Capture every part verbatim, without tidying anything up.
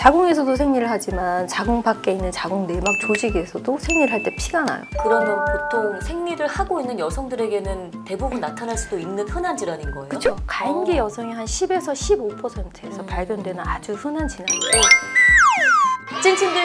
자궁에서도 생리를 하지만 자궁 밖에 있는 자궁 내막 조직에서도 생리를 할 때 피가 나요. 그러면 보통 생리를 하고 있는 여성들에게는 대부분 나타날 수도 있는 흔한 질환인 거예요? 그렇죠. 가임기 어. 여성이 한 십에서 십오 퍼센트에서 음. 발견되는 아주 흔한 질환이고. 찐친들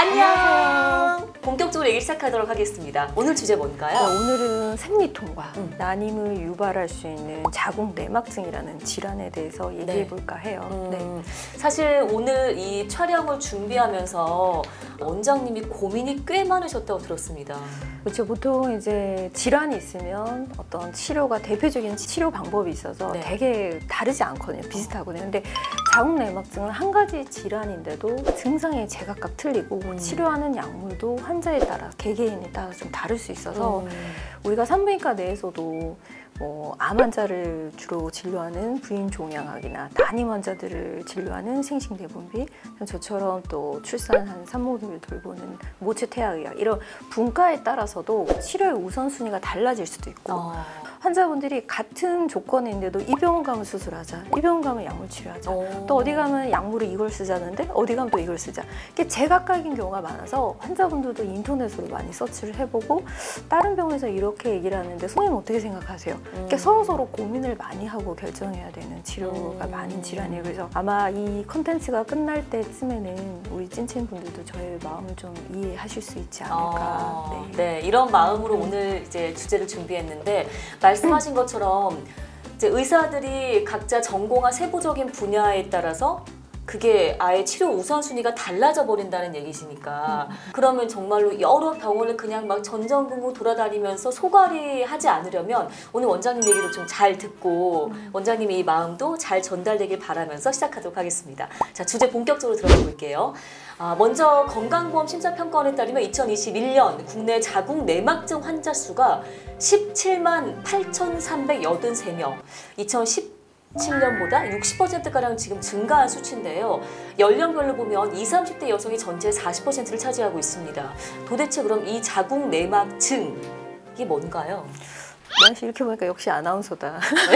안녕! 본격적으로 얘기 시작하도록 하겠습니다. 오늘 주제 뭔가요? 네, 오늘은 생리통과 음. 난임을 유발할 수 있는 자궁 내막증이라는 질환에 대해서 얘기해 볼까 해요. 음, 네. 사실 오늘 이 촬영을 준비하면서 원장님이 고민이 꽤 많으셨다고 들었습니다. 그렇죠. 보통 이제 질환이 있으면 어떤 치료가 대표적인 치료 방법이 있어서 네. 되게 다르지 않거든요. 비슷하거든요. 근데 자궁 내막증은 한 가지 질환인데도 증상이 제각각 틀리고 음. 치료하는 약물도 환자에 따라 개개인에 따라 좀 다를 수 있어서 음. 우리가 산부인과 내에서도 뭐 암 환자를 주로 진료하는 부인종양학이나 난임 환자들을 진료하는 생식내분비, 저처럼 또 출산한 산모들을 돌보는 모체태아의학, 이런 분과에 따라서도 치료의 우선순위가 달라질 수도 있고 어. 환자분들이 같은 조건에 있는데도 이 병원 가면 수술하자, 이 병원 가면 약물 치료하자, 어. 또 어디 가면 약물을 이걸 쓰자는데 어디 가면 또 이걸 쓰자. 이게 제각각인 경우가 많아서 환자분들도 인터넷으로 많이 서치를 해보고 다른 병원에서 이렇게 얘기를 하는데 선생님 어떻게 생각하세요? 이렇게 서로 서로 고민을 많이 하고 결정해야 되는 치료가 음. 많은 질환이에요. 그래서 아마 이 컨텐츠가 끝날 때쯤에는 우리 찐친분들도 저의 마음을 좀 이해하실 수 있지 않을까. 어. 네. 네, 이런 마음으로 오늘 이제 주제를 준비했는데 말씀하신 것처럼 이제 의사들이 각자 전공한 세부적인 분야에 따라서 그게 아예 치료 우선순위가 달라져 버린다는 얘기시니까 음. 그러면 정말로 여러 병원을 그냥 막 전전긍긍 돌아다니면서 소갈이 하지 않으려면 오늘 원장님 얘기를 좀 잘 듣고 음. 원장님의 이 마음도 잘 전달되길 바라면서 시작하도록 하겠습니다. 자, 주제 본격적으로 들어가 볼게요. 아, 먼저 건강보험 심사평가원에 따르면 이천이십일 년 국내 자궁 내막증 환자 수가 십칠만 팔천삼백팔십삼 명, 이천십칠 년보다 육십 퍼센트가량 지금 증가한 수치인데요. 연령별로 보면 이십, 삼십 대 여성이 전체의 사십 퍼센트를 차지하고 있습니다. 도대체 그럼 이 자궁 내막증, 이게 뭔가요? 나씨 이렇게 보니까 역시 아나운서다.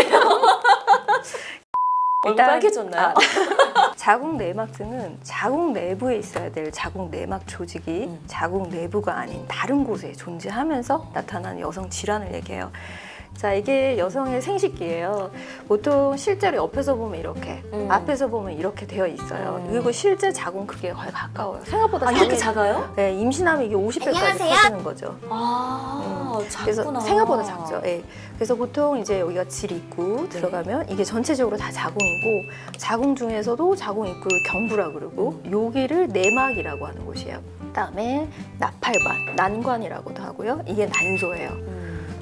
얼굴 빨개졌나요? 아, 자궁 내막증은 자궁 내부에 있어야 될 자궁 내막 조직이 음. 자궁 내부가 아닌 다른 곳에 존재하면서 나타나는 여성 질환을 얘기해요. 자, 이게 여성의 생식기예요. 보통 실제로 옆에서 보면 이렇게, 음. 앞에서 보면 이렇게 되어 있어요. 음. 그리고 실제 자궁 크기에 거의 가까워요. 생각보다 아, 이렇게 자궁이- 작아요? 네, 임신하면 이게 오십 배까지 안녕하세요. 커지는 거죠. 아, 음. 작구나. 그래서 생각보다 작죠. 예. 그래서 보통 이제 여기가 질 입구 네. 들어가면 이게 전체적으로 다 자궁이고, 자궁 중에서도 자궁 입구를 경부라 그러고 음. 여기를 내막이라고 하는 곳이에요. 그다음에 나팔관, 난관이라고도 하고요. 이게 난소예요. 음.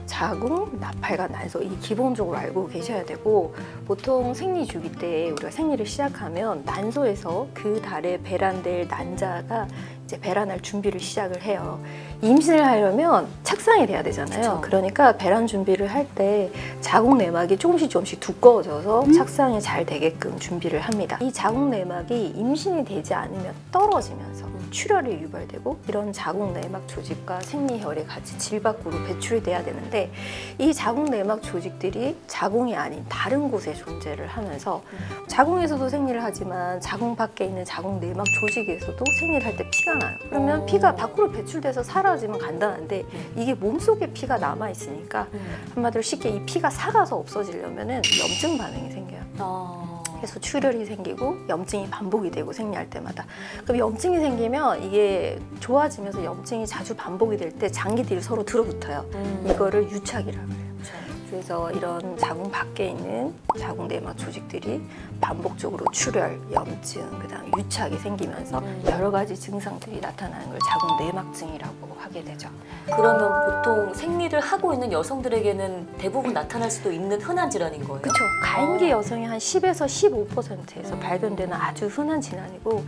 자궁, 나팔관, 난소, 이 기본적으로 알고 계셔야 되고, 보통 생리 주기 때 우리가 생리를 시작하면 난소에서 그 달에 배란될 난자가 이제 배란할 준비를 시작을 해요. 임신을 하려면 착상이 돼야 되잖아요. 그쵸. 그러니까 배란 준비를 할 때 자궁 내막이 조금씩 조금씩 두꺼워져서 음? 착상이 잘 되게끔 준비를 합니다. 이 자궁 내막이 임신이 되지 않으면 떨어지면서 음. 출혈이 유발되고 이런 자궁 내막 조직과 생리혈이 같이 질 밖으로 배출이 돼야 되는데, 이 자궁 내막 조직들이 자궁이 아닌 다른 곳에 존재를 하면서 음. 자궁에서도 생리를 하지만 자궁 밖에 있는 자궁 내막 조직에서도 생리를 할 때 피가 나요. 그러면 어. 피가 밖으로 배출돼서 사라지면 간단한데 음. 이게 몸속에 피가 남아 있으니까 음. 한마디로 쉽게 이 피가 삭아서 없어지려면은 염증 반응이 생겨요. 어. 그래서 출혈이 생기고 염증이 반복이 되고 생리할 때마다. 그럼 염증이 생기면 이게 좋아지면서 염증이 자주 반복이 될 때 장기들이 서로 들어붙어요. 음. 이거를 유착이라고 해요. 그쵸. 그래서 이런 자궁 밖에 있는 자궁 내막 조직들이 반복적으로 출혈, 염증, 그다음 유착이 생기면서 음. 여러 가지 증상들이 나타나는 걸 자궁 내막증이라고 하게 되죠. 그러면 보통 생리를 하고 있는 여성들에게는 대부분 나타날 수도 있는 흔한 질환인 거예요? 그렇죠. 가임기 여성이 한 십에서 십오 퍼센트에서 음. 발견되는 아주 흔한 질환이고,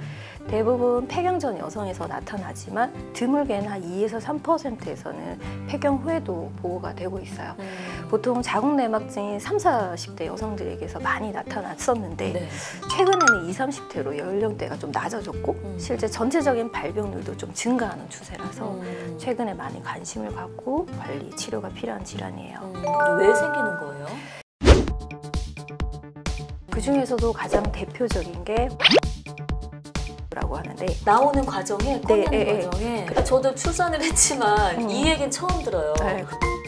대부분 폐경전 여성에서 나타나지만 드물게는 한 이에서 삼 퍼센트에서는 폐경 후에도 보고가 되고 있어요. 음. 보통 자궁 내막증이 삼, 사십 대 여성들에게서 많이 나타났었는데 네. 최근에는 이십, 삼십 대로 연령대가 좀 낮아졌고 음. 실제 전체적인 발병률도 좀 증가하는 추세라서 음. 최근에 많이 관심을 갖고 관리, 치료가 필요한 질환이에요. 음. 왜 생기는 거예요? 그 중에서도 가장 대표적인 게 라고 하는데 나오는 과정에, 꺼내는 예, 예. 과정에. 저도 출산을 했지만 음. 이 얘기는 처음 들어요. 네.